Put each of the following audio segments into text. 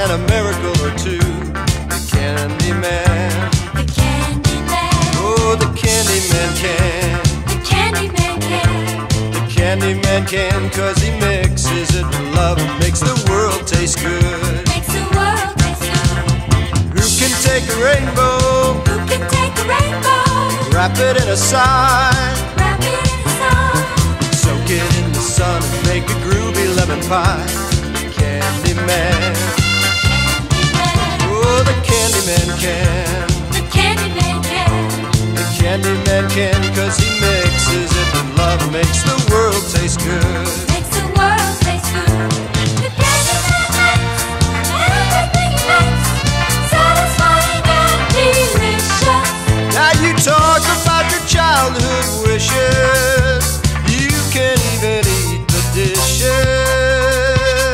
and a miracle or two. The Candy Man. The Candy Man. Oh, the Candy Man can. The Candy Man can. The Candy Man can, 'cause he mixes it with love and makes the world taste good. Makes the world taste good. Who can take a rainbow, Who can take a rainbow, wrap it in a sign, wrap it in a song, soak it in the sun and make a groovy lemon pie? The Candy Man. Candy Man. Oh, the Candy Man can. The Candy Man can. The Candy Man can, 'cause he mixes it with love, makes the world taste good. Makes the world taste good. The Candy Man makes everything he makes satisfying and delicious. Now you talk about your childhood wishes, you can even eat the dishes.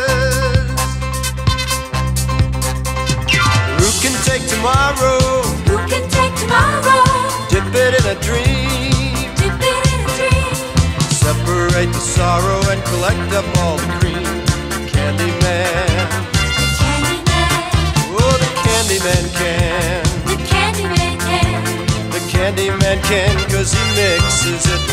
Who can take tomorrow, Who can take tomorrow, dip it in a dream, dip it in a dream, separate the sorrow and collect up all the cream? The Candy Man. the Candy Man. Oh, the Candy Man can. The Candy Man can. The Candy Man can, 'cause he mixes it